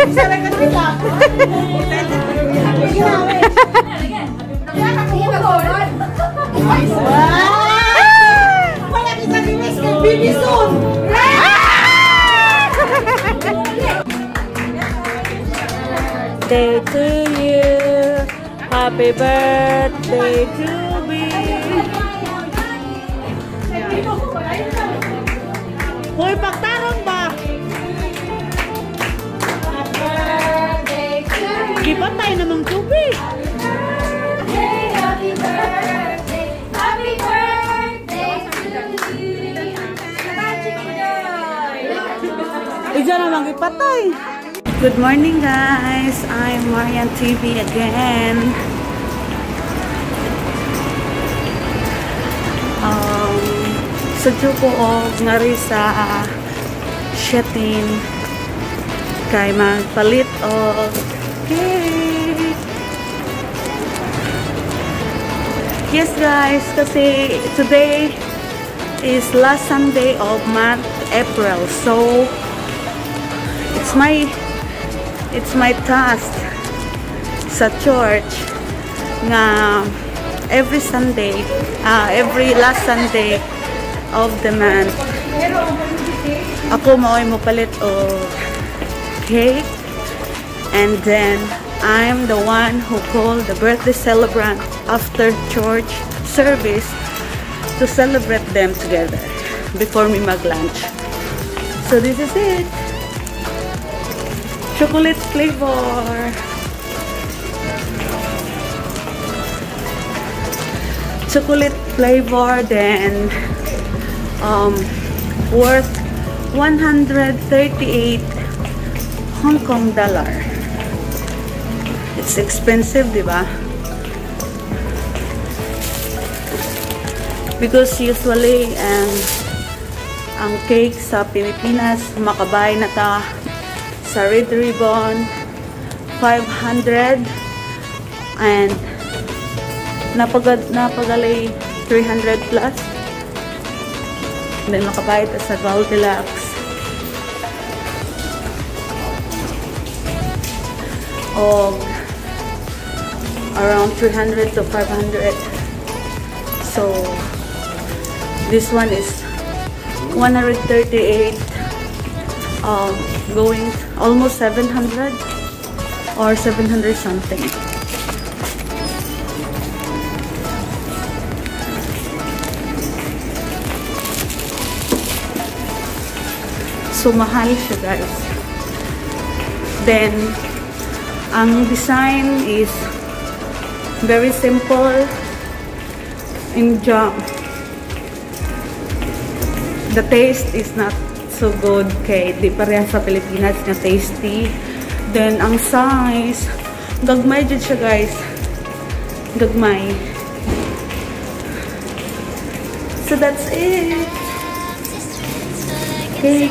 Day to you, happy birthday to me. Hoy, pagtarong ba? Happy birthday to you. Di ba tayo namang tubig? Happy birthday, happy birthday to you. Diyan namang ipatay. Good morning guys, I'm Marian TV again. Sadyo ko ngari sa Shetin kay magpalit og cake. Yes guys, kasi today is last Sunday of month April, so it's my task sa church nga every Sunday, every last Sunday of the month ako mao'y mopalit o cake, and then I'm the one who called the birthday celebrant after church service to celebrate them together before me mag-lunch. So this is it. Chocolate flavor. Chocolate flavor, then worth 138 Hong Kong dollar. It's expensive, diba? Because usually ang cake sa Pilipinas makabay na ta sa Red Ribbon 500 and napagalay 300 plus, then makabayad sa Goldilocks o around 300 to 500. So this one is 138, going almost 700 or 700 something. So mahal siya guys. Then ang design is very simple in jam. The taste is not so good kay di pareha sa Pilipinas na tasty. Then ang size gagmay jud siya guys, gagmay. So that's it. Okay.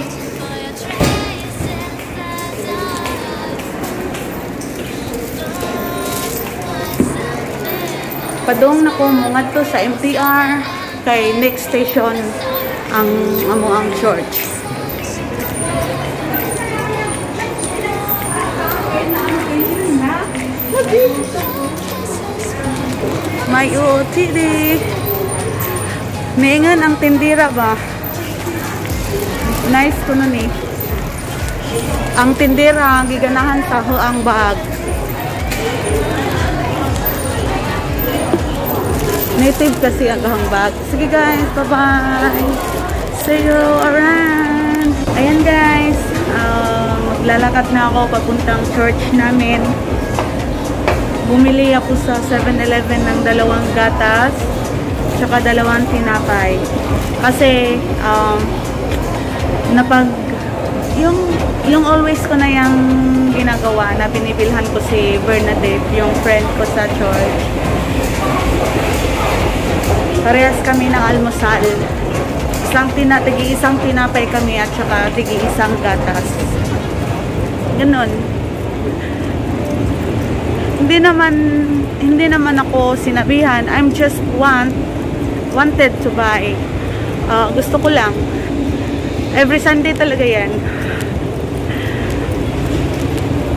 Padong na ko mga to sa MTR kay next station ang amuang church. May OOTD. Maingan ang tindira ba? Nice ko nun eh. Ang tindira giganahan sa ang bag. Native kasi ang hambag. Sige guys, bye-bye. See you around. Ayan guys, maglalakad na ako papuntang church namin. Bumili ako sa 7-Eleven ng 2 gatas tsaka 2 tinapay. Kasi yung always ko na yung ginagawa na binibilhan ko si Bernadette, yung friend ko sa church. Parehas kami ng almusal. Tigi-isang tinapay kami at saka tigi-isang gatas. Ganon. Hindi naman ako sinabihan. I'm just wanted to buy. Gusto ko lang. Every Sunday talaga yan.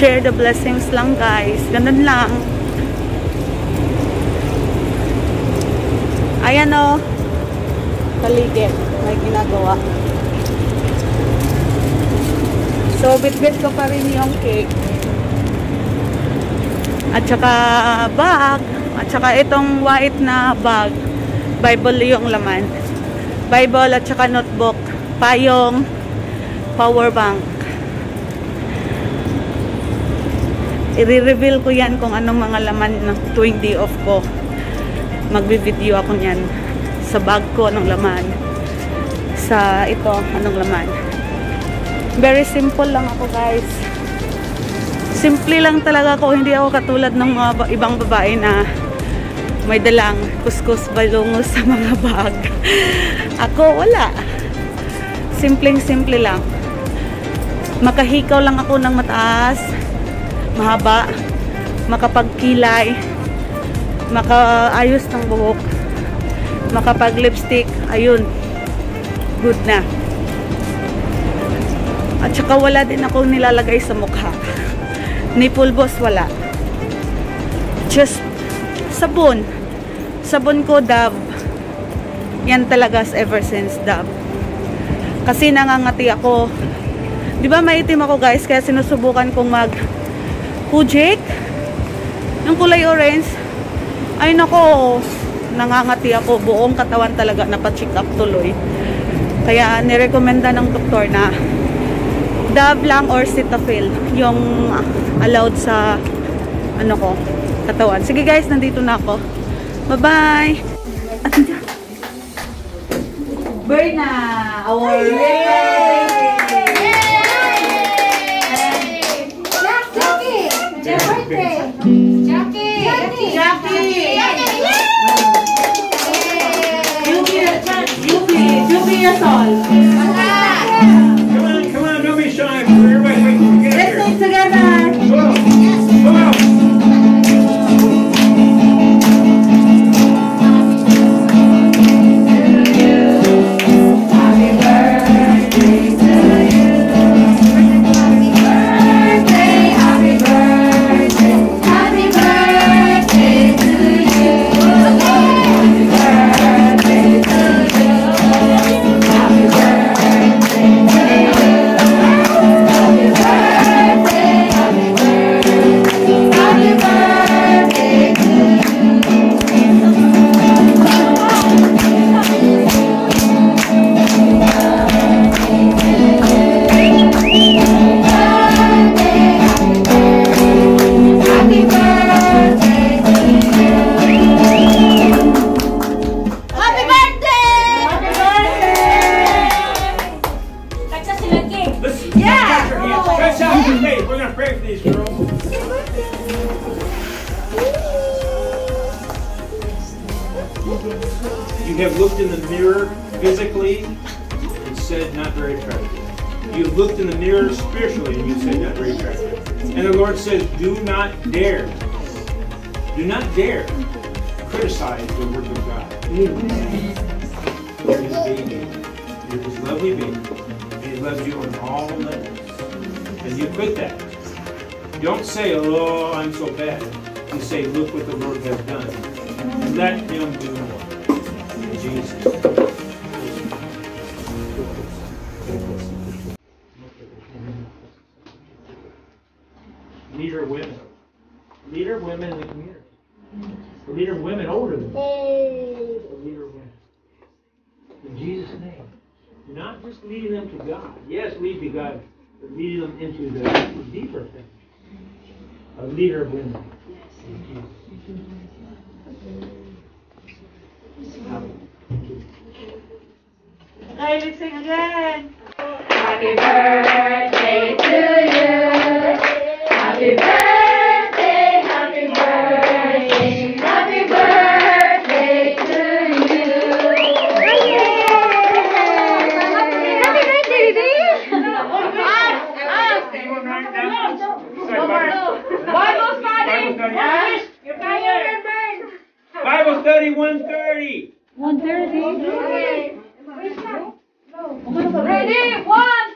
Share the blessings lang, guys. Ganun lang. Ayan o. Paligid. May ginagawa. So, bit-bit ko pa rin yung cake. At saka bag. At saka itong white na bag. Bible yung laman. Bible at saka notebook. Payong. Power bank. I-reveal ko yan kung anong mga laman ng tuwing day off ko. Magbi-video ako niyan. Sa bag ko, anong laman. Sa ito, anong laman. Very simple lang ako, guys. Simple lang talaga ako. Hindi ako katulad ng mga ibang babae na may dalang kuskus balungos sa mga bag. Ako, wala. Simpleng-simple lang. Makahikaw lang ako ng mataas, mahaba, makapagkilay, makaayos ng buhok, makapag-lipstick, ayun, good na. At saka wala din akong nilalagay sa mukha. Nipple gloss, wala. Just sabon. Sabon ko, Dove. Yan talaga ever since Dove. Kasi nangangati ako. Di ba maitim ako, guys? Kaya sinusubukan kong mag-Hujik. Yung kulay orange. Ay nako, nangangati ako. Buong katawan talaga. Napacheck up tuloy. Kaya nirekomenda ng doktor na Dove lang or Cetaphil yung allowed sa ano ko, katawan. Sige guys, nandito na ako. Bye-bye! Berna! Our Juby Yasol. Come on, don't be shy. Everybody wait till we get Let's here. sing together. Go out. Go out. You have looked in the mirror physically and said, not very attractive. You have looked in the mirror spiritually and you said, not very attractive. And the Lord says, do not dare criticize the work of God. You're His baby. You're His lovely baby. And He loves you on all levels. And you quit that. Don't say, oh, I'm so bad. You say, look what the Lord has done. Let Him do more. In Jesus. Leader women. Leader women in the community. The leader of women older than me. The leader of women. In Jesus' name. Not just leading them to God. Yes, lead to God, but leading them into the deeper things. A leader of women. Okay, let's sing again. Happy birthday to you. Happy birthday, happy birthday, happy birthday to you. Happy birthday, Bible study. Bible study 1:30. 1:30. Ready? 1,